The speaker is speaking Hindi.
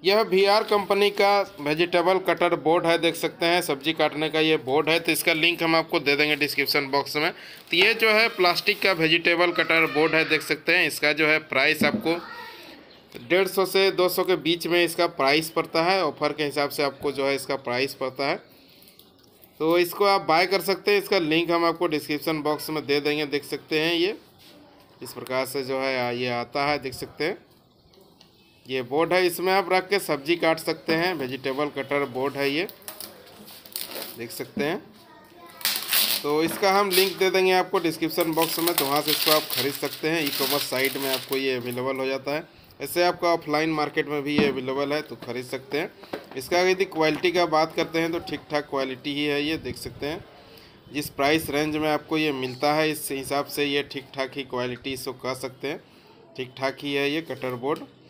यह वीआर कंपनी का वेजिटेबल कटर बोर्ड है, देख सकते हैं सब्जी काटने का ये बोर्ड है। तो इसका लिंक हम आपको दे देंगे डिस्क्रिप्शन बॉक्स में। तो ये जो है प्लास्टिक का वेजिटेबल कटर बोर्ड है, देख सकते हैं। इसका जो है प्राइस आपको 150 से 200 के बीच में इसका प्राइस पड़ता है। ऑफर के हिसाब से आपको जो है इसका प्राइस पड़ता है, तो इसको आप बाय कर सकते हैं। इसका लिंक हम आपको डिस्क्रिप्शन बॉक्स में दे देंगे। देख सकते हैं ये इस प्रकार से जो है ये आता है, देख सकते हैं ये बोर्ड है। इसमें आप रख के सब्जी काट सकते हैं। वेजिटेबल कटर बोर्ड है ये, देख सकते हैं। तो इसका हम लिंक दे देंगे आपको डिस्क्रिप्शन बॉक्स में, तो वहाँ से इसको आप खरीद सकते हैं। ई कॉमर्स साइट में आपको ये अवेलेबल हो जाता है। ऐसे आपका ऑफलाइन मार्केट में भी ये अवेलेबल है, तो खरीद सकते हैं। इसका यदि क्वालिटी का बात करते हैं तो ठीक ठाक क्वालिटी ही है ये, देख सकते हैं। जिस प्राइस रेंज में आपको ये मिलता है इस हिसाब से ये ठीक ठाक ही क्वालिटी इसको कह सकते हैं। ठीक ठाक ही है ये कटर बोर्ड।